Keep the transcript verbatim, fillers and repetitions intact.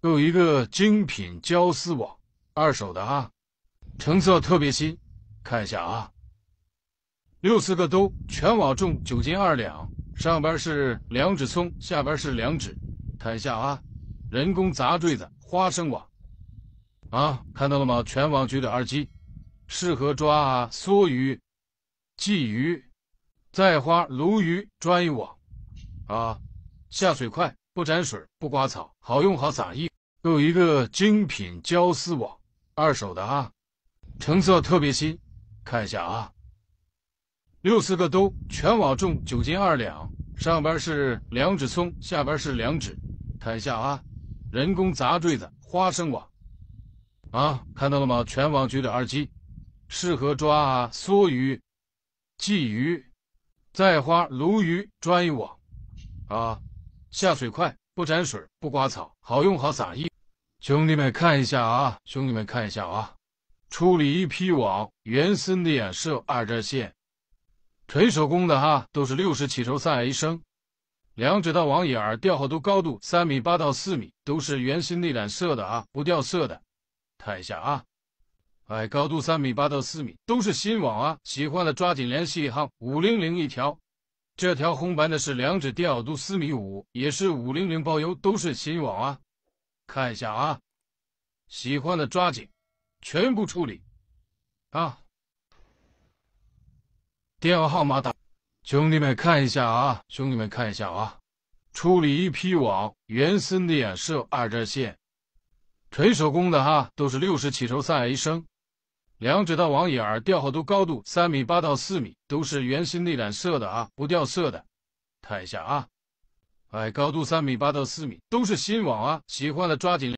有一个精品胶丝网，二手的啊，成色特别新，看一下啊。六四个兜，全网重九斤二两，上边是两指葱，下边是两指，看一下啊。人工杂坠子花生网啊，看到了吗？全网绝对二级，适合抓啊梭鱼、鲫鱼、在花、鲈鱼专用网啊，下水快，不沾水，不刮草，好用好撒衣。有一个精品胶丝网，二手的啊，成色特别新，看一下啊。六四个兜，全网重九斤二两，上边是两指葱，下边是两指，看一下啊。人工杂坠子花生网啊，看到了吗？全网绝对二级，适合抓啊梭鱼、鲫鱼、在花、鲈鱼专用网啊，下水快，不沾水，不刮草，好用好撒衣。兄弟们看一下啊，兄弟们看一下啊，处理一批网，原森的眼射二针线，纯手工的哈，都是六十起手三一升，两指到网眼儿，掉好度高度三米八到四米，都是原芯内染色的啊，不掉色的，看一下啊，哎，高度三米八到四米，都是新网啊，喜欢的抓紧联系哈，五零零一条，这条红白的是两指掉好度四米五，也是五零零包邮，都是新网啊。看一下啊，喜欢的抓紧，全部处理啊！电话号码打，兄弟们看一下啊，兄弟们看一下啊，处理一批网，原森的眼射二针线，纯手工的哈，都是六十起手三一升，两指到网眼儿，掉好度高度三米八到四米，都是原芯内染色的啊，不掉色的，看一下啊。哎，高度三米八到四米，都是新网啊，喜欢的抓紧。